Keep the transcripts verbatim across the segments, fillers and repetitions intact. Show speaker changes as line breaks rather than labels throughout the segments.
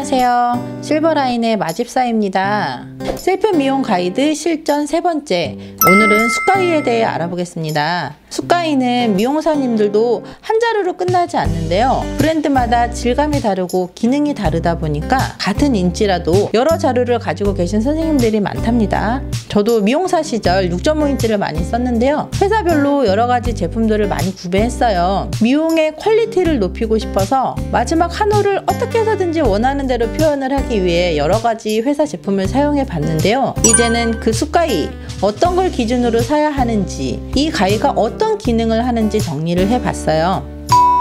안녕하세요. 실버라인의 마집사입니다. 셀프 미용 가이드 실전 세 번째, 오늘은 숫가위에 대해 알아보겠습니다. 숫가위는 미용사님들도 한 자루로 끝나지 않는데요. 브랜드마다 질감이 다르고 기능이 다르다 보니까 같은 인치라도 여러 자루를 가지고 계신 선생님들이 많답니다. 저도 미용사 시절 육 점 오 인치를 많이 썼는데요. 회사별로 여러 가지 제품들을 많이 구매했어요. 미용의 퀄리티를 높이고 싶어서 마지막 한 호를 어떻게 해서든지 원하는 대로 표현을 하기 위해 여러 가지 회사 제품을 사용해 봤는데요. 이제는 그 숫가위, 어떤 걸 기준으로 사야 하는지, 이 가위가 어떤 기능을 하는지 정리를 해봤어요.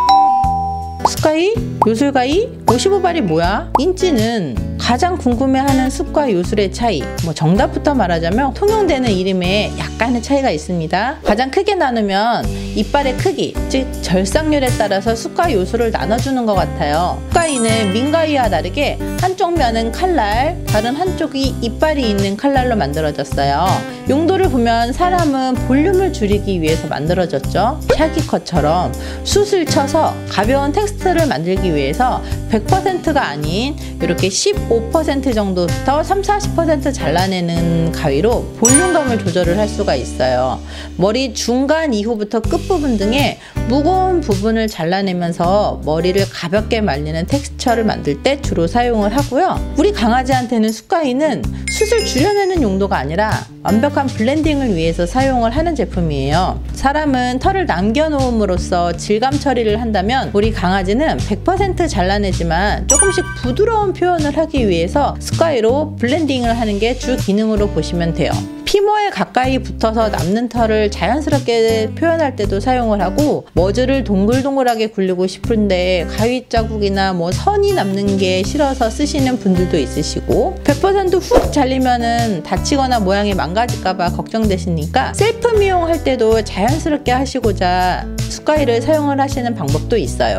숫가위? 요술가위? 오십오 발이 뭐야? 인치는 가장 궁금해하는 숫과 요술의 차이, 뭐 정답부터 말하자면 통용되는 이름에 약간의 차이가 있습니다. 가장 크게 나누면 이빨의 크기, 즉 절삭률에 따라서 숫과 요술을 나눠주는 것 같아요. 숫가위는 민가위와 다르게 한쪽 면은 칼날, 다른 한쪽이 이빨이 있는 칼날로 만들어졌어요. 용도를 보면 사람은 볼륨을 줄이기 위해서 만들어졌죠. 샤기컷처럼 숱을 쳐서 가벼운 텍스트를 만들기 위해서 백 퍼센트가 아닌 이렇게 십오 퍼센트 정도부터 삼십, 사십 퍼센트 잘라내는 가위로 볼륨감을 조절을 할 수가 있어요. 머리 중간 이후부터 끝부분 등의 무거운 부분을 잘라내면서 머리를 가볍게 말리는 텍스처를 만들 때 주로 사용을 하고요. 우리 강아지한테는 숫가위는 숱을 줄여내는 용도가 아니라 완벽한 블렌딩을 위해서 사용을 하는 제품이에요. 사람은 털을 남겨놓음으로써 질감 처리를 한다면 우리 강아지는 백 퍼센트 잘라내지만 조금씩 부드러운 표현을 하기 위해서 숫가위로 블렌딩을 하는 게 주 기능으로 보시면 돼요. 피모에 가까이 붙어서 남는 털을 자연스럽게 표현할 때도 사용을 하고, 머즈를 동글동글하게 굴리고 싶은데 가위 자국이나 뭐 선이 남는 게 싫어서 쓰시는 분들도 있으시고, 백 퍼센트 훅 잘리면은 다치거나 모양이 망가질까봐 걱정되시니까 셀프 미용할 때도 자연스럽게 하시고자 숫가위를 사용을 하시는 방법도 있어요.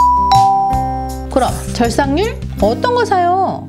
그럼 절삭률? 어떤 거 사요?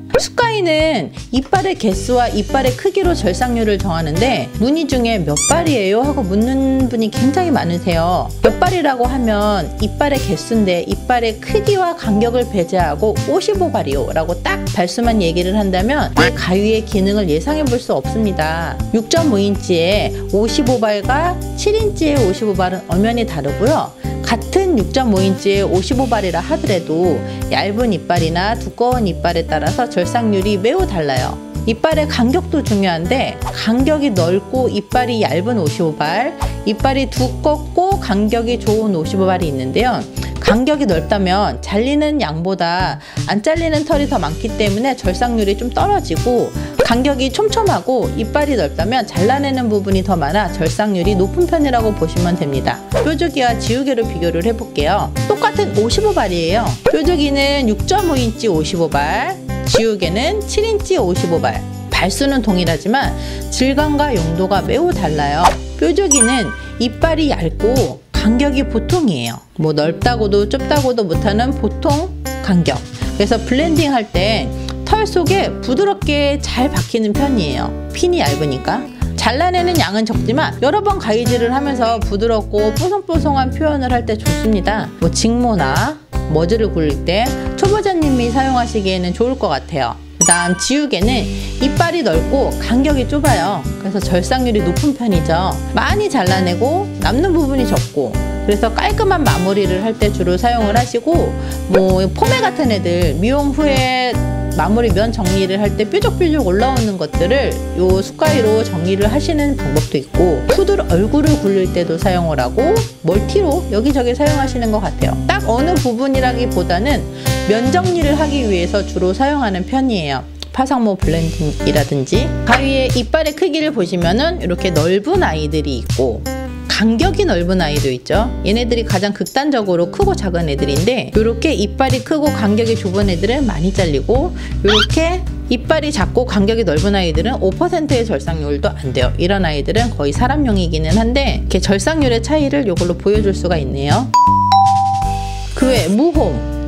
숫가위는 이빨의 개수와 이빨의 크기로 절삭률을 정하는데 문의 중에 몇 발이에요? 하고 묻는 분이 굉장히 많으세요. 몇 발이라고 하면 이빨의 개수인데 이빨의 크기와 간격을 배제하고 오십오 발이요 라고 딱 발수만 얘기를 한다면 이 가위의 기능을 예상해 볼 수 없습니다. 육 점 오 인치에 오십오 발과 칠 인치의 오십오 발은 엄연히 다르고요. 같은 육 점 오 인치의 오십오 발이라 하더라도 얇은 이빨이나 두꺼운 이빨에 따라서 절삭률이 매우 달라요. 이빨의 간격도 중요한데, 간격이 넓고 이빨이 얇은 오십오 발, 이빨이 두껍고 간격이 좋은 오십오 발이 있는데요. 간격이 넓다면 잘리는 양보다 안 잘리는 털이 더 많기 때문에 절삭률이 좀 떨어지고, 간격이 촘촘하고 이빨이 넓다면 잘라내는 부분이 더 많아 절삭률이 높은 편이라고 보시면 됩니다. 뾰족이와 지우개로 비교를 해볼게요. 똑같은 오십오 발이에요. 뾰족이는 육 점 오 인치 오십오 발, 지우개는 칠 인치 오십오 발. 발수는 동일하지만 질감과 용도가 매우 달라요. 뾰족이는 이빨이 얇고 간격이 보통이에요. 뭐 넓다고도 좁다고도 못하는 보통 간격. 그래서 블렌딩 할 때 털 속에 부드럽게 잘 박히는 편이에요. 핀이 얇으니까. 잘라내는 양은 적지만 여러 번 가위질을 하면서 부드럽고 뽀송뽀송한 표현을 할 때 좋습니다. 뭐 직모나 머즈를 굴릴 때 초보자님이 사용하시기에는 좋을 것 같아요. 그 다음 지우개는 이빨이 넓고 간격이 좁아요. 그래서 절삭률이 높은 편이죠. 많이 잘라내고 남는 부분이 적고, 그래서 깔끔한 마무리를 할 때 주로 사용을 하시고, 뭐 포메 같은 애들 미용 후에 마무리 면 정리를 할 때 뾰족뾰족 올라오는 것들을 요 숫가위로 정리를 하시는 방법도 있고, 푸들 얼굴을 굴릴 때도 사용을 하고 멀티로 여기저기 사용하시는 것 같아요. 딱 어느 부분이라기보다는 면 정리를 하기 위해서 주로 사용하는 편이에요. 파상모 블렌딩이라든지. 가위의 이빨의 크기를 보시면은 이렇게 넓은 아이들이 있고 간격이 넓은 아이도 있죠. 얘네들이 가장 극단적으로 크고 작은 애들인데, 이렇게 이빨이 크고 간격이 좁은 애들은 많이 잘리고, 이렇게 이빨이 작고 간격이 넓은 아이들은 오 퍼센트의 절삭률도 안 돼요. 이런 아이들은 거의 사람용이기는 한데, 이렇게 절삭률의 차이를 이걸로 보여줄 수가 있네요. 그 외 무홈,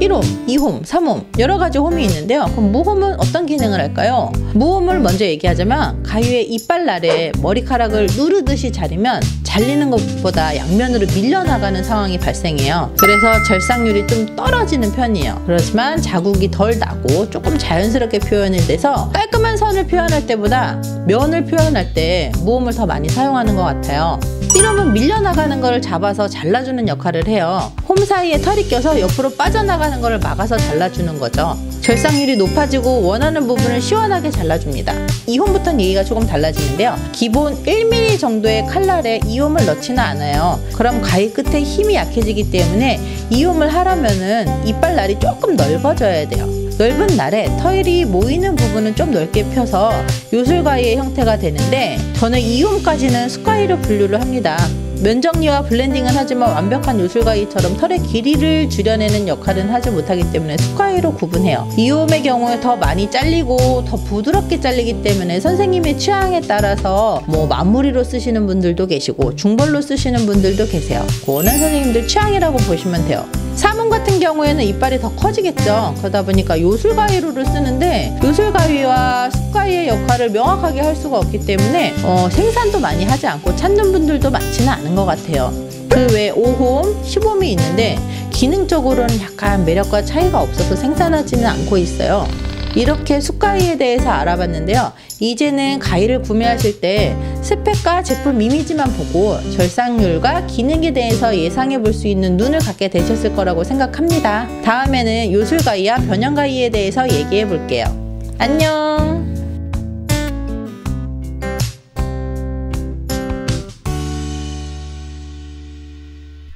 일 홈, 이 홈, 삼 홈 여러 가지 홈이 있는데요. 그럼 무홈은 어떤 기능을 할까요? 무홈을 먼저 얘기하자면 가위의 이빨 아래 머리카락을 누르듯이 자르면 잘리는 것보다 양면으로 밀려나가는 상황이 발생해요. 그래서 절삭률이 좀 떨어지는 편이에요. 그렇지만 자국이 덜 나고 조금 자연스럽게 표현이 돼서 깔끔한 선을 표현할 때보다 면을 표현할 때 무홈을 더 많이 사용하는 것 같아요. 일 홈은 밀려나가는 걸 잡아서 잘라주는 역할을 해요. 홈 사이에 털이 껴서 옆으로 빠져나가는 걸 막아서 잘라주는 거죠. 절삭률이 높아지고 원하는 부분을 시원하게 잘라줍니다. 이 홈부터는 얘기가 조금 달라지는데요. 기본 일 밀리미터 정도의 칼날에 이 홈을 넣지는 않아요. 그럼 가위 끝에 힘이 약해지기 때문에 이 홈을 하려면은 이빨 날이 조금 넓어져야 돼요. 넓은 날에 털이 모이는 부분은 좀 넓게 펴서 요술가위의 형태가 되는데 저는 이 홈까지는 숟가위로 분류를 합니다. 면 정리와 블렌딩은 하지만 완벽한 요술가위처럼 털의 길이를 줄여내는 역할은 하지 못하기 때문에 숟가위로 구분해요. 이 홈의 경우에 더 많이 잘리고 더 부드럽게 잘리기 때문에 선생님의 취향에 따라서 뭐 마무리로 쓰시는 분들도 계시고 중벌로 쓰시는 분들도 계세요. 그거는 선생님들 취향이라고 보시면 돼요. 삼 홈 같은 경우에는 이빨이 더 커지겠죠. 그러다 보니까 요술가위로를 쓰는데 요술가위와 숟가위의 역할을 명확하게 할 수가 없기 때문에 어, 생산도 많이 하지 않고 찾는 분들도 많지는 않은 것 같아요. 그 외에 오 홈, 십 홈이 있는데 기능적으로는 약간 매력과 차이가 없어서 생산하지는 않고 있어요. 이렇게 숟가위에 대해서 알아봤는데요. 이제는 가위를 구매하실 때 스펙과 제품 이미지만 보고 절삭률과 기능에 대해서 예상해 볼 수 있는 눈을 갖게 되셨을 거라고 생각합니다. 다음에는 요술가위와 변형가위에 대해서 얘기해 볼게요. 안녕!